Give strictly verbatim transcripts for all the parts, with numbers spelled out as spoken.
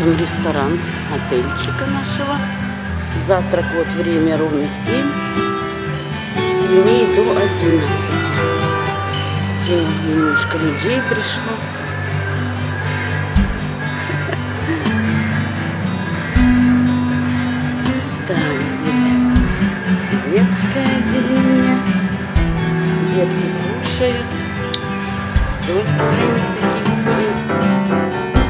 Смотрим ресторан отельчика нашего. Завтрак вот время ровно семь. С семи до одиннадцати. Уже немножко людей пришло. Так, здесь детское отделение. Детки кушают. Столько для них такие свои.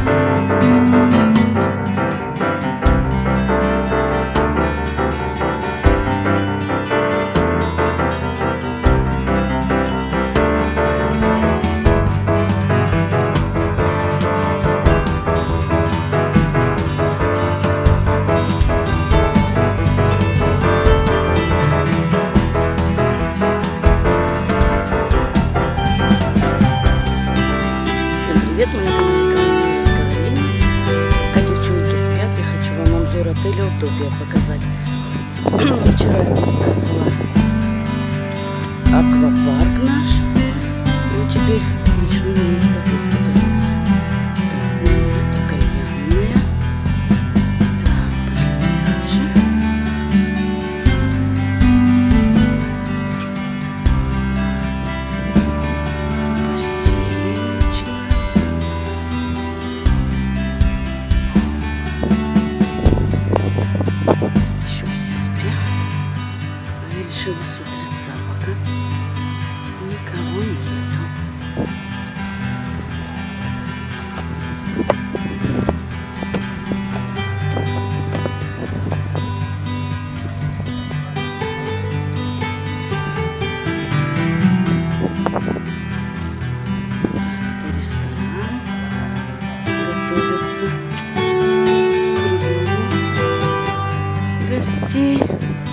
Привет, мои дорогие Каролина. Пока девчонки спят, я хочу вам обзор отеля Утопия показать. Вчера я вам показывала аквапарк наш. Ну, теперь начну немножко здесь покажу. Так, ну, это кальянная. Так, пошли дальше. Решила сутриться, пока никого нету. Это ресторан. Готовится к приему гостей.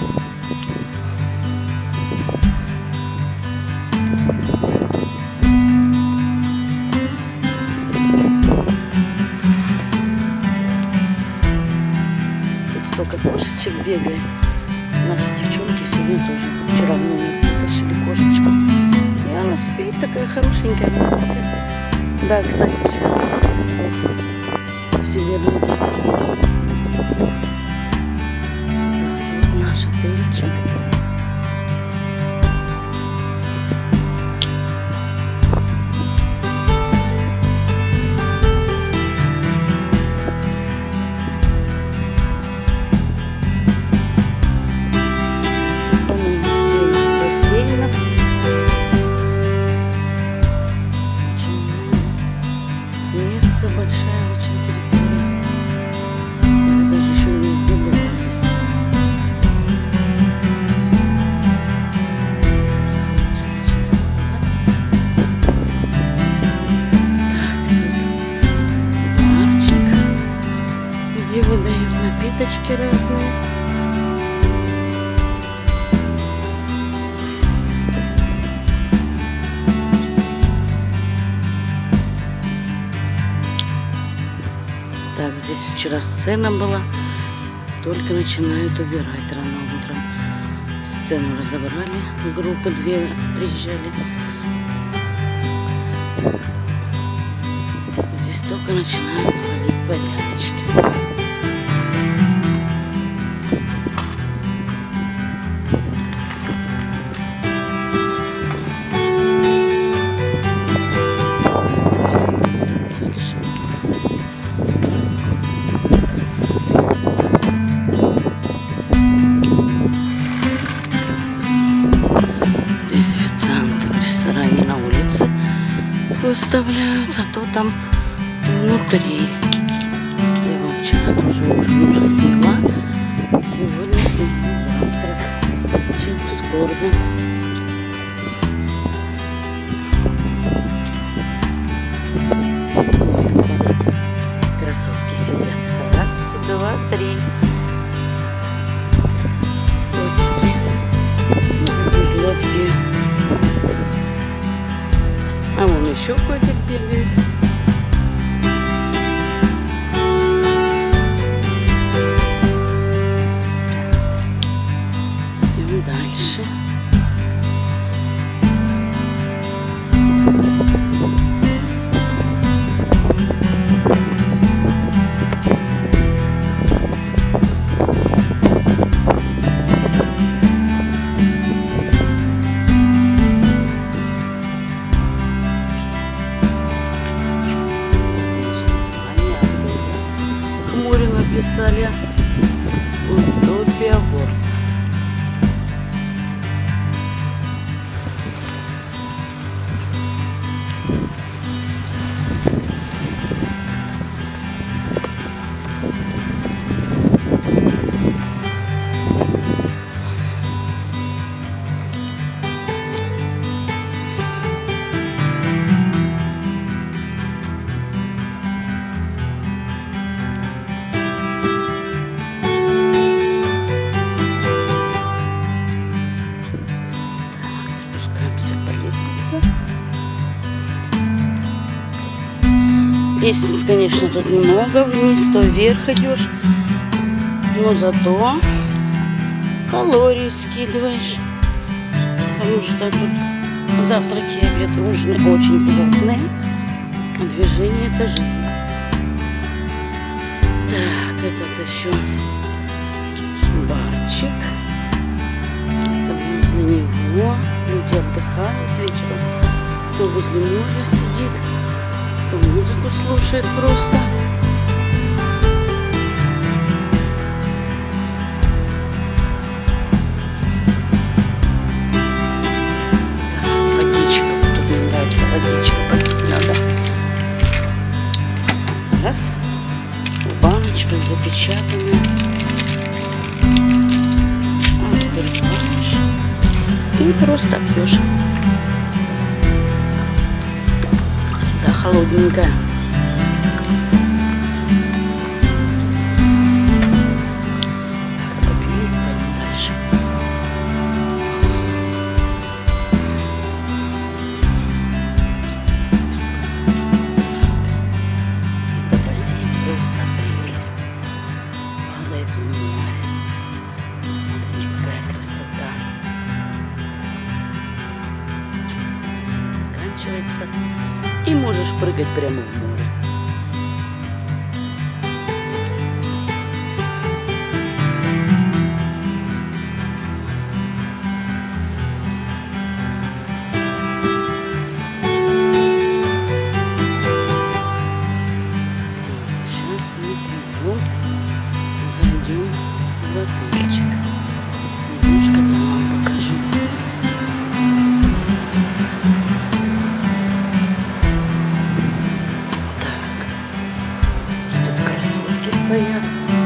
Столько кошечек бегает. Наши девчонки сегодня тоже. Вчера в номер притащили кошечку. И она спит, такая хорошенькая, маленькая. Да, кстати, вчера всемирный день. Вот наш отельчик. Большая очень территория. Я даже еще везде была здесь. Так, тут барчик, где выдают напиточки разные. Так, здесь вчера сцена была, только начинают убирать рано утром. Сцену разобрали, группы две приезжали. Здесь только начинают наводить порядочки. Выставляют, а то там внутри. Я вам вчера тоже ужин уже сняла. Сегодня сниму завтрак. Чем тут кормят? Ой, смотрите, красотки сидят. Раз, два, три. Котики. Узлотки. А вон еще котик бегает. Идем дальше. написали «Утопия Ворд». Лестниц, конечно, тут много, вниз, то вверх идешь, но зато калории скидываешь, потому что тут завтраки и обед, ужины очень плотные, а движение — это жизнь. Так, это за счет барчик, это возле него люди отдыхают вечером, кто возле моря сидит, кто музыку слушает просто. Так, водичка, тут мне нравится водичка, попить надо. Раз, в баночках запечатанная. Открываешь и просто пьешь. Холодненькая. Так, попью и пойдем дальше. Это бассейн, просто прелесть. Падает в море. Посмотрите, какая красота. Заканчивается. И можешь прыгать прямо в море. Сейчас мы пойдем, зайдем в отельчик. Немножко там вам покажу. Стоят.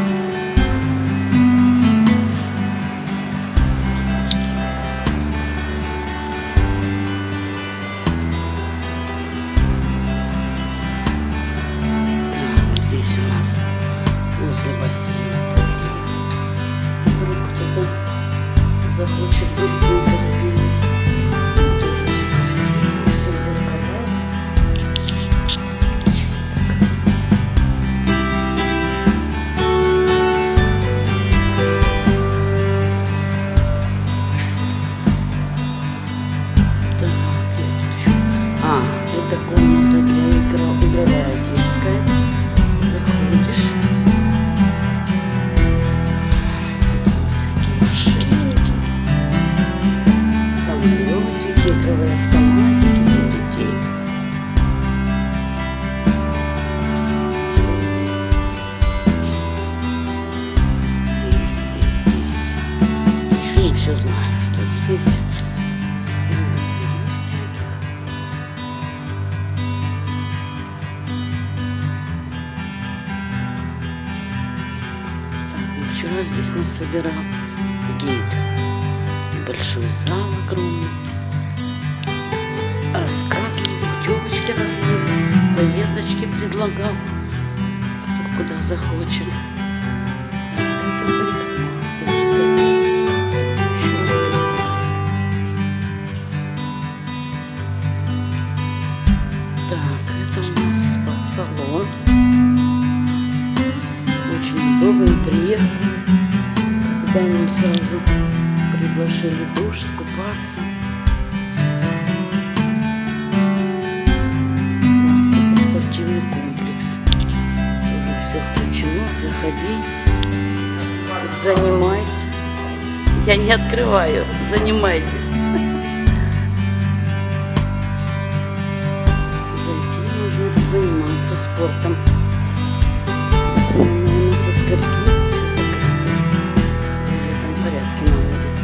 Так, здесь у нас возле бассейна туалет. Вдруг кто-то захочет быстренько сбегать. Тоже все красиво, все зеркала. Это комната для игр, игровая детская. Заходишь. Тут всякие машинки, самолетики, игровые автоматики для детей. Здесь, здесь, здесь. Еще не все знаю, что здесь. Вчера здесь нас собирал гид. Большой зал огромный. Рассказывал, путевочки разные, поездочки предлагал, кто куда захочет. Так, это парикмахерская. Еще так, это у нас спа-салон. Очень удобно, приехали, когда нам сразу предложили душ, скупаться. Так, это спортивный комплекс. Тоже все включено. Заходи, занимайся. Я не открываю, занимайтесь. Зайти нужно заниматься спортом. Наверное, игорьки все закрыты. В этом порядке наводят.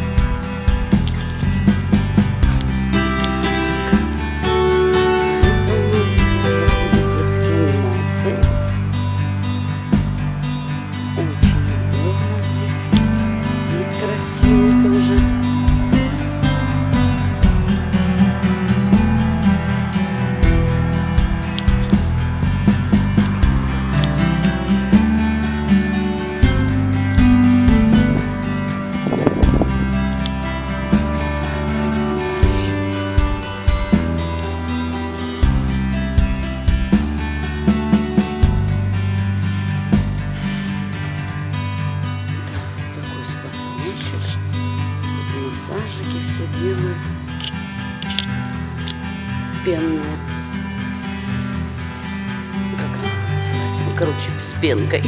Это у нас здесь детские анимации. Очень удобно здесь. Вид красивый тоже. Массажики все делают. Пенные. Как она называется? Ну, короче, с пенкой.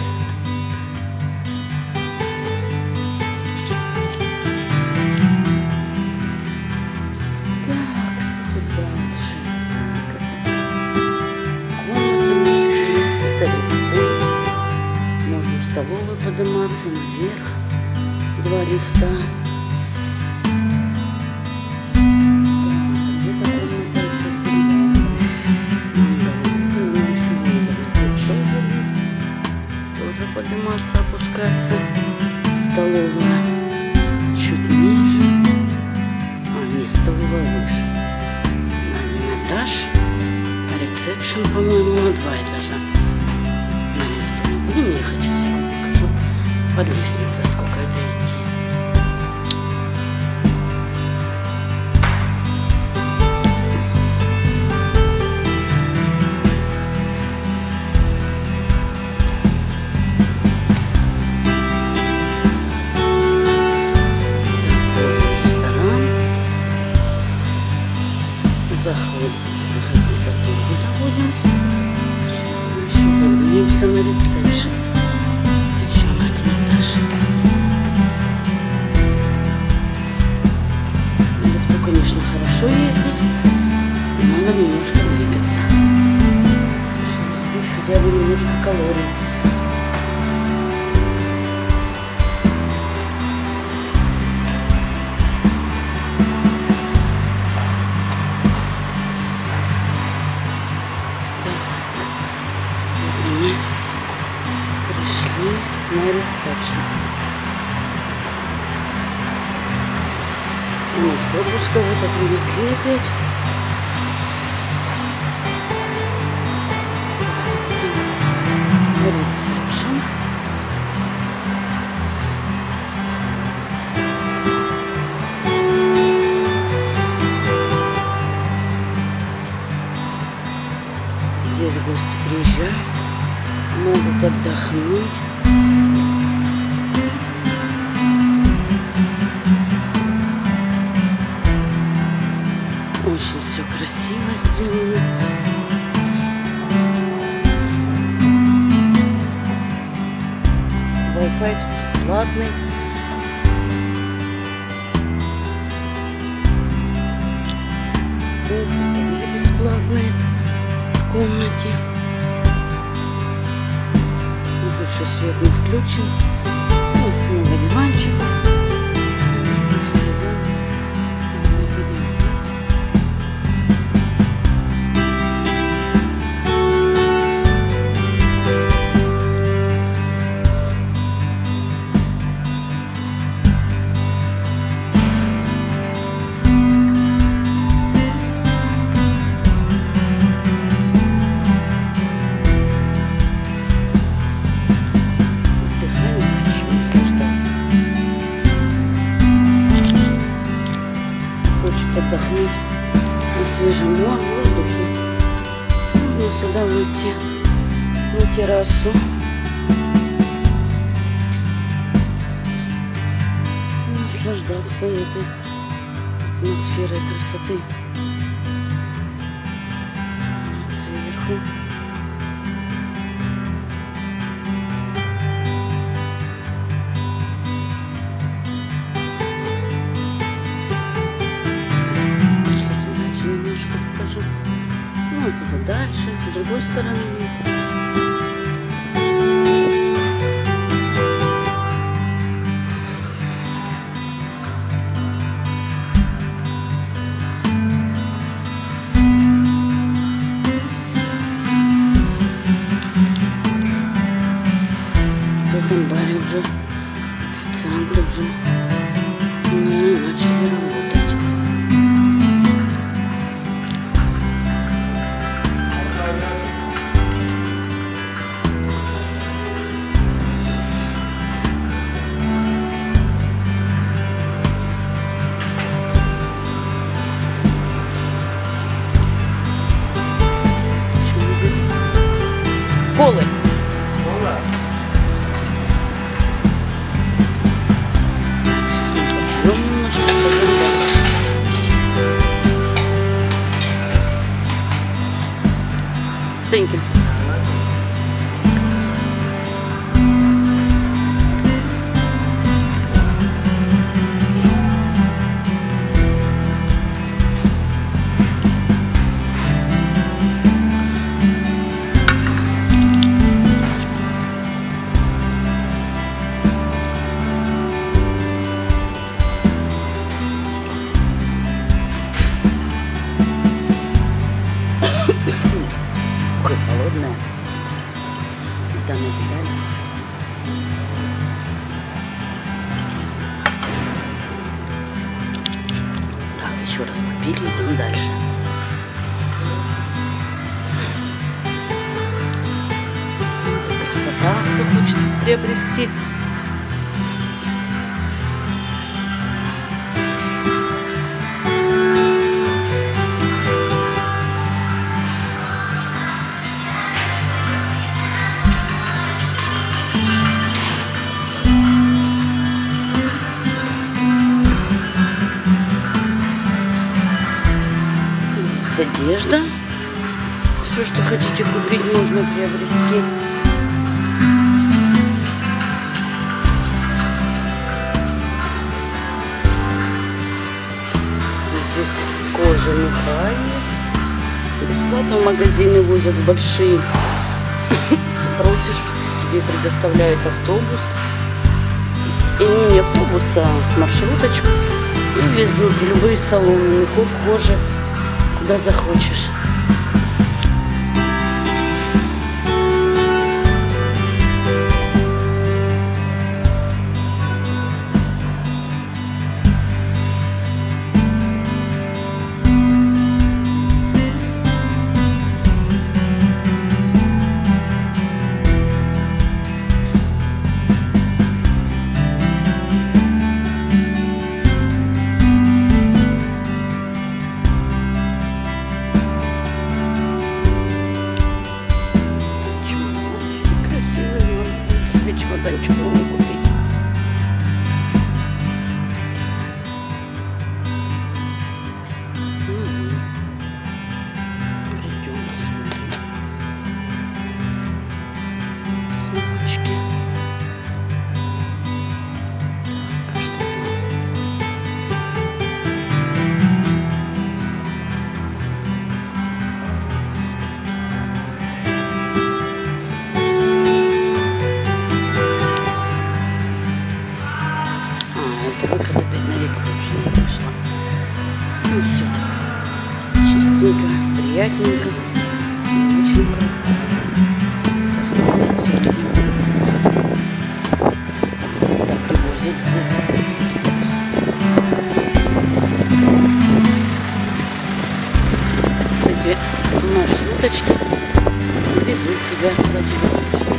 Так, что тут дальше? Комнаты мужские. Это лифты. Можно в столовую подниматься наверх. Два лифта. Подниматься, опускаться. Столовая чуть ниже. А, нет, столовая выше. На этаж. А ресепшн, по-моему, на два этажа. На лифту не будем ехать, сейчас я вам покажу под лестницей, сколько это идти. Заход, заходить оттуда будем. Сейчас мы еще поднимемся на ресепшн. Еще на один этаж. На лифту, конечно, хорошо ездить. Надо немножко двигаться. Чтобы сбить хотя бы немножко калорий. Пришли на ресепшн. Ну, автобус кого-то привезли опять. Ресепшн. Здесь гости приезжают. Могут отдохнуть. Очень все красиво сделано. Wi-Fi тут бесплатный. Свет тоже бесплатный в комнате. Тут еще свет не включен. Вот много диванчиков. Всего. Видим здесь. Отдохнуть на свежем воздухе. Можно сюда выйти на террасу. Наслаждаться этой атмосферой красоты. Сверху. Ну, туда дальше, с другой стороны. уже официанты уже, наверное, начали работать. Колы. Сейчас мы попьем немножко, пойдем дальше. Сенькин. Ой, холодная. Да, накидали. Так, еще раз попили, идем дальше. Это красота, кто хочет приобрести. Одежда. Все, что хотите купить, можно приобрести. Здесь кожа, меха есть. Бесплатно в магазины возят большие. Просишь, тебе предоставляют автобус. И не автобус, а маршруточку. И везут в любые салоны мехов, кожи. Куда захочешь. Чемоданчик можно купить. Угу. Придем, посмотрим. Сумочки. Так, а что там? Выход опять на ресепшн пошла. Ну все так чистенько, приятненько, очень красиво. Сейчас наверное, все видим. Так привозят здесь. Вот эти маршруточки везут тебя куда тебе хочешь.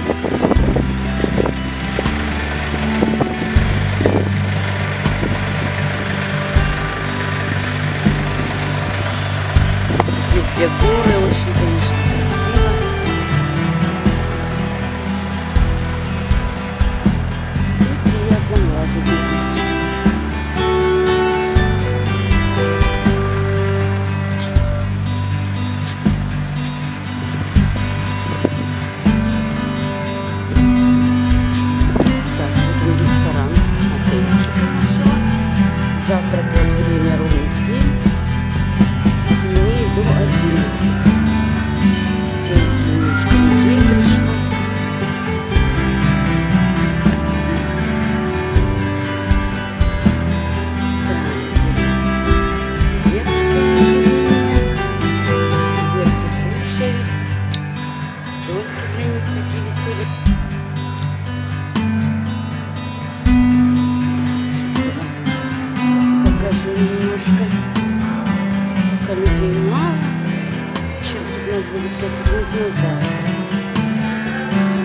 Везде горы, очень, конечно, красиво. И приятно глазу видеть. Так, вот он ресторан. Отельчик. Завтрак вот время ровно семь. До одиннадцати. прыгнуть назад.